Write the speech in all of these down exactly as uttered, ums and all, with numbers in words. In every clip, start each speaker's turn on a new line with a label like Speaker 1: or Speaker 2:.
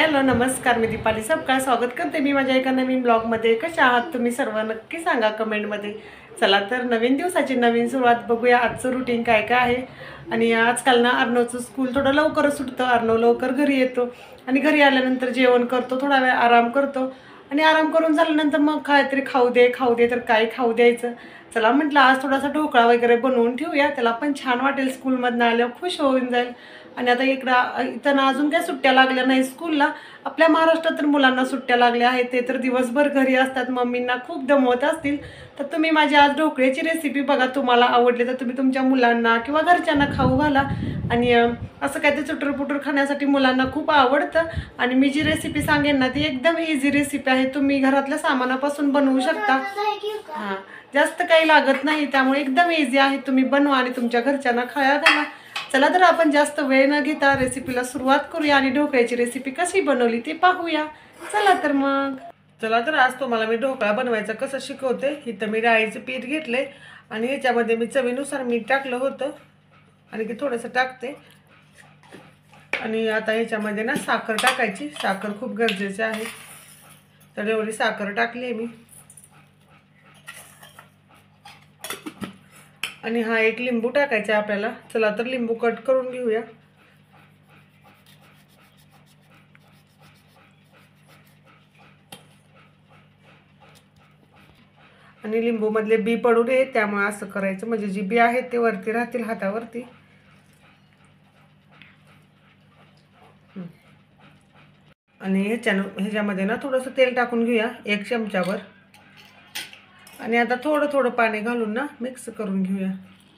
Speaker 1: Hello नमस्कार, मी दीपाली सबका स्वागत करते मी माझ्या एका नवीन ब्लॉगमध्ये। कशा आहात तुम्ही सर्व नक्की सांगा कमेंटमध्ये। चला तर नवीन दिवसाची नवीन सुरुवात बघूया। आजचं रुटीन काय काय आहे। आणि आजकाल ना अर्णवचं स्कूल थोडं लवकर सुटतं, अर्णव लवकर घरी येतो आणि घरी आल्यानंतर जेवण करतो, थोडा वेळ आराम करतो आणि आराम करून झाल्यानंतर मग काहीतरी खाऊ दे खाऊ दे तर काय खाऊ द्यायचं। चला म्हटलं आज थोडासा ढोकळा वगैरे बनवून ठेवूया, त्याला पण छान वाटेल, स्कूलमधनं आल्यावर खुश होऊन जाईल। आणि आता इकडं इथं ना अजून काय सुट्ट्या लागल्या नाही स्कूलला, आपल्या महाराष्ट्रात तर मुलांना सुट्ट्या लागल्या आहेत, ते तर दिवसभर घरी असतात, मम्मींना खूप दमवत असतील। तर तुम्ही माझी आज ढोकळ्याची रेसिपी बघा, तुम्हाला आवडली तर तुम्ही तुमच्या मुलांना किंवा घरच्यांना खाऊ घाला। आणि असं काय ते चुटरपुटर खाण्यासाठी मुलांना खूप आवडतं। आणि मी जी रेसिपी सांगेन ना ती एकदम इझी रेसिपी आहे, तुम्ही घरातल्या सामानापासून बनवू शकता। हां, जास्त काही लागत नाही, त्यामुळे एकदम इझी आहे, तुम्ही बनवा आणि तुमच्या घरच्यांना खाया घाला। चला तर आपण जास्त वेळ न घेता रेसिपीला सुरुवात करूया आणि ढोकळ्याची रेसिपी कशी बनवली ते पाहूया। चला तर मग चला तर आज तुम्हाला मी ढोकळा बनवायचा कसं शिकवते। इथं मी डाळीचं पीठ घेतले आणि ह्याच्यामध्ये मी चवीनुसार मीठ टाकलं होतं आणि की थोडंसं टाकते। आणि आता ह्याच्यामध्ये ना साखर टाकायची, साखर खूप गरजेची आहे, तर एवढी साखर टाकली मी। आणि हा एक लिंबू टाकायचा आपल्याला। चला तर लिंबू कट करून घेऊया। आणि लिंबू मधले बी पडू नये, त्यामुळे असं करायचं, म्हणजे जी बी आहेत ते वरती राहतील हातावरती। आणि ह्याच्यानं ह्याच्यामध्ये ना थोडंसं तेल टाकून घेऊया, एक चमचावर। आणि आता थोडं थोडं पाणी घालून ना मिक्स करून घेऊया।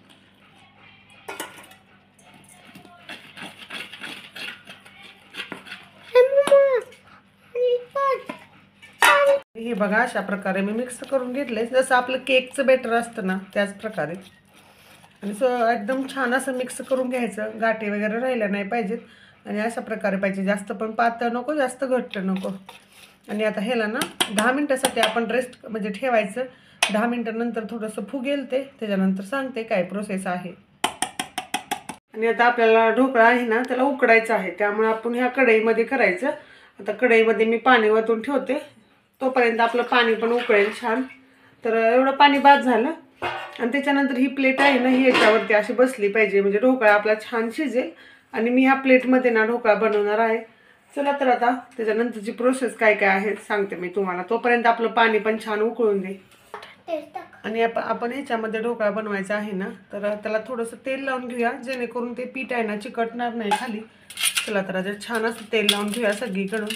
Speaker 1: हे बघा अशा प्रकारे मी मिक्स करून घेतले, जसं आपलं केकचं बेटर असतं ना त्याच प्रकारे। आणि सो एकदम छान असं मिक्स करून घ्यायचं, गाठी वगैरे राहिल्या नाही पाहिजेत आणि अशा प्रकारे पाहिजे, जास्त पण पातळ नको जास्त घट्ट नको। आणि आता ह्याला ना दहा मिनटासाठी आपण रेस्ट म्हणजे ठेवायचं, दहा मिनटानंतर थोडंसं फुगेल ते, त्याच्यानंतर सांगते काय प्रोसेस आहे। आणि आता आपल्याला ढोकळा आहे ना त्याला उकडायचं आहे, त्यामुळे आपण ह्या कढईमध्ये करायचं। आता कढईमध्ये मी पाणी वतून ठेवते, तोपर्यंत आपलं पाणी पण उकळेल छान। तर एवढं पाणी बाद झालं आणि त्याच्यानंतर ही प्लेट आहे ना ही याच्यावरती अशी बसली पाहिजे, म्हणजे ढोकळा आपला छान शिजेल। आणि मी ह्या प्लेटमध्ये ना ढोकळा बनवणार आहे। चला तर आता त्याच्यानंतरची प्रोसेस काय काय आहे सांगते मी तुम्हाला, तोपर्यंत आपलं पाणी पण छान उकळून दे। आणि आपण ह्याच्यामध्ये ढोकळा बनवायचा आहे ना, तर त्याला थोडंसं तेल लावून घेऊया, जेणेकरून ते पीठ आहे ना चिकटणार नाही खाली। चला तर आता छान असं तेल लावून घेऊया सगळीकडून।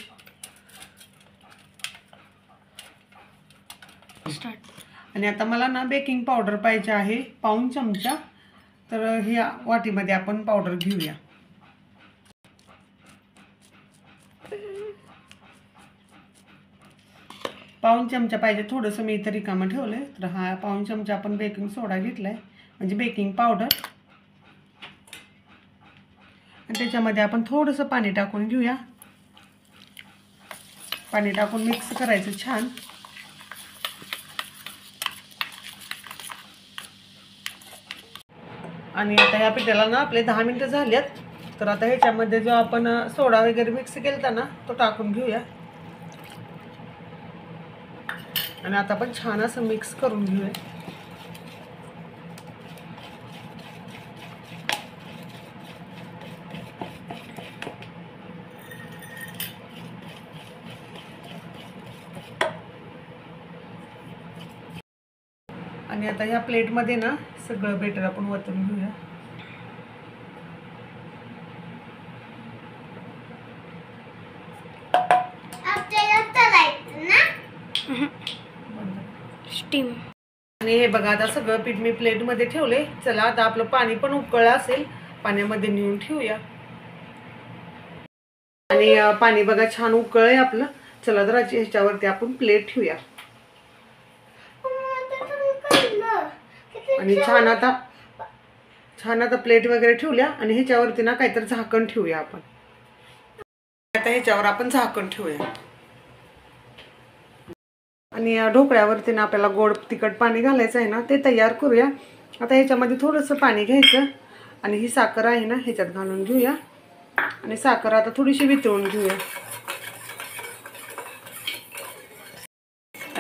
Speaker 1: आणि आता मला ना बेकिंग पावडर पाहिजे आहे पाऊण चमचा, तर ह्या वाटीमध्ये आपण पावडर घेऊया। पाऊण चमचा पाहिजे, थोडंसं मी इथं रिकामं ठेवलंय, तर हा पाऊण चमचा आपण बेकिंग सोडा घेतलाय, म्हणजे बेकिंग पावडर। आणि त्याच्यामध्ये आपण थोडंसं पाणी टाकून घेऊया, पाणी टाकून मिक्स करायचं छान। आणि आता ह्या पिठाला ना आपले दहा मिनटं झालेत, तर आता ह्याच्यामध्ये जो आपण सोडा वगैरे मिक्स केलता ना तो टाकून घेऊया। आणि आता आपण छान असं मिक्स करून घेऊया। आणि आता ह्या प्लेटमध्ये ना सगळं बेटर आपण वतून घेऊया।
Speaker 2: स्टीम।
Speaker 1: आणि हे बघा आता सगळं पीठ मी प्लेटमध्ये ठेवले। चला आता आपलं पाणी पण उकळलं असेल, पाण्यामध्ये नेऊन ठेवूया। आणि पाणी बघा छान उकळलंय आपलं। चला तर ह्याच्यावरती आपण प्लेट ठेवूया। आणि छान आता छान आता प्लेट वगैरे ठेवल्या आणि ह्याच्यावरती ना काहीतरी झाकण ठेवूया आपण। आता ह्याच्यावर आपण झाकण ठेवूया। आणि या ढोकळ्यावरती ना आपल्याला गोड तिखट पाणी घालायचं आहे ना, ते तयार करूया। आता ह्याच्यामध्ये थोडंसं पाणी घ्यायचं आणि ही साखर आहे ना ह्याच्यात घालून घेऊया। आणि साखर आता थोडीशी वितळून घेऊया।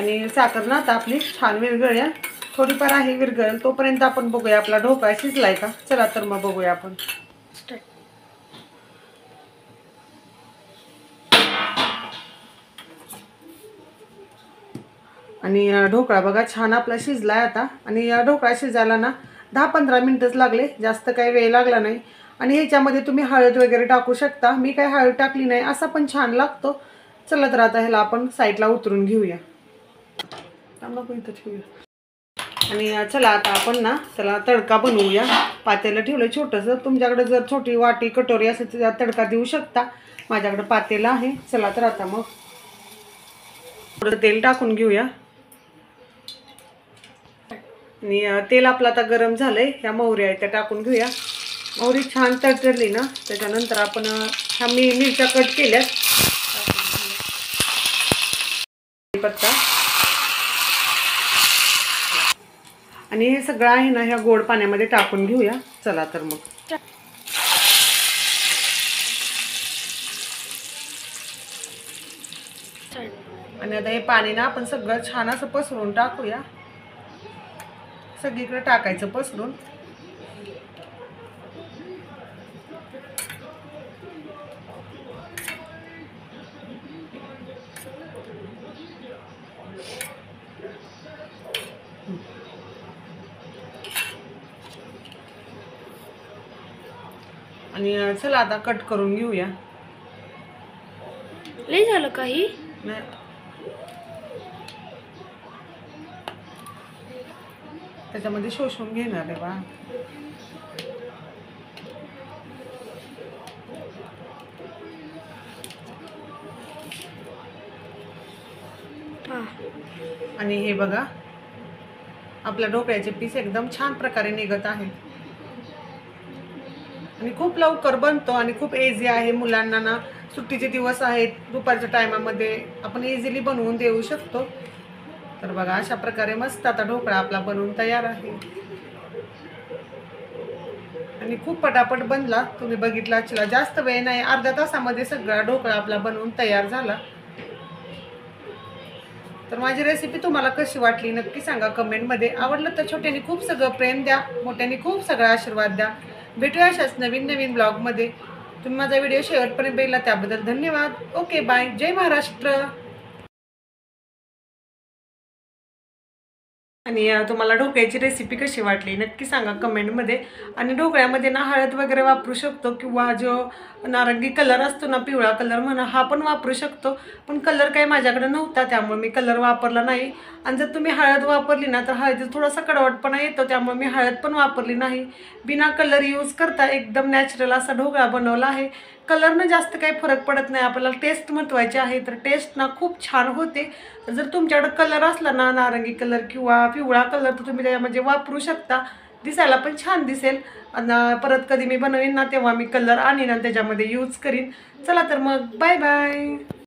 Speaker 1: आणि साखर ना आता आपली छान विरघळल्या, थोडीफार आहे विरघळ, तोपर्यंत आपण बघूया आपला ढोकळा शिजलाय का. चला तर मग बघूया आपण. आणि ढोकळा बघा छान आपला शिजलाय आता. आणि ढोकळा शिजायला ना दहा पंधरा मिनिटच लागले, जास्त काही वेळ लागला नाही. आणि ह्याच्यामध्ये तुम्ही हळद वगैरे टाकू शकता, मी काही हळद टाकली नाही, असा पण छान लागतो. चला तर आता ह्याला आपण साईडला उतरून घेऊया. इथं ठेवूया. आणि चला आता आपण ना त्याला तडका बनवूया. पातेलं ठेवलं छोटंसं, तुमच्याकडे जर छोटी वाटी कटोरी असेल तर त्यात तडका देऊ शकता. माझ्याकडे पातेलं आहे. चला तर आता मग थोडं तेल टाकून घेऊया. आणि तेल आपलं आता गरम झालंय, ह्या मोहरी आहे त्या टाकून घेऊया. मोहरी छान तडतडली ना त्याच्यानंतर आपण ह्या मी मिरच्या कट केल्यात, पत्ता आणि हे सगळं आहे ना ह्या गोड पाण्यामध्ये टाकून घेऊया. चला तर मग. आणि आता हे पाणी ना आपण सगळं छान असं पसरून टाकूया, सगळीकडे टाकायचं पसरून. आणि चला आता कट करून घेऊया.
Speaker 2: लई झालं काही
Speaker 1: त्याच्यामध्ये शोषून घेणार आहे बा. आणि हे बघा आपल्या ढोकळ्याचे पीस एकदम छान प्रकारे निघत आहे आणि खूप लवकर बनतो आणि खूप इझी आहे. मुलांना ना सुट्टीचे दिवस आहेत, दुपारच्या टायमामध्ये आपण इझिली बनवून देऊ शकतो. तर बघा अशा प्रकारे मस्त आता ढोकळा आपला बनवून तयार आहे आणि खूप पटापट बनला. तुम्ही बघितला असेल, जास्त वेळ नाही, अर्ध्या तासामध्ये सगळा ढोकळा आपला बनवून तयार झाला. तर माझी रेसिपी तुम्हाला कशी वाटली नक्की सांगा कमेंटमध्ये. आवडलं तर छोट्याने खूप सगळं प्रेम द्या, मोठ्याने खूप सगळा आशीर्वाद द्या. भेटूया अशाच नवीन नवीन ब्लॉगमध्ये. तुम्ही माझा व्हिडिओ शेवटपर्यंत बघितला त्याबद्दल धन्यवाद. Okay bye. जय महाराष्ट्र. आणि तुम्हाला ढोकळ्याची रेसिपी कशी वाटली नक्की सांगा कमेंटमध्ये. आणि ढोकळ्यामध्ये ना हळद वगैरे वापरू शकतो किंवा जो नारंगी कलर असतो ना, पिवळा कलर म्हणा, हा पण वापरू शकतो. पण कलर काही माझ्याकडे नव्हता त्यामुळे मी कलर वापरला नाही. आणि जर तुम्ही हळद वापरली ना तर हळदीत थोडासा कडवटपणा येतो, त्यामुळे मी हळद पण वापरली नाही. बिना कलर यूज करता एकदम नॅचरल असा ढोकळा बनवला आहे. कलरनं जास्त काही फरक पडत नाही, आपल्याला टेस्ट महत्त्वाची आहे. तर टेस्ट ना खूप छान होते. तर जर तुमच्याकडे कलर असला ना, नारंगी कलर किंवा पिवळा कलर, तर तुम्ही त्यामध्ये वापरू शकता. दिसायला पण छान दिसेल. आणि परत कधी मी बनवीन ना तेव्हा मी कलर आणीन आणि त्याच्यामध्ये यूज करीन. चला तर मग बाय बाय.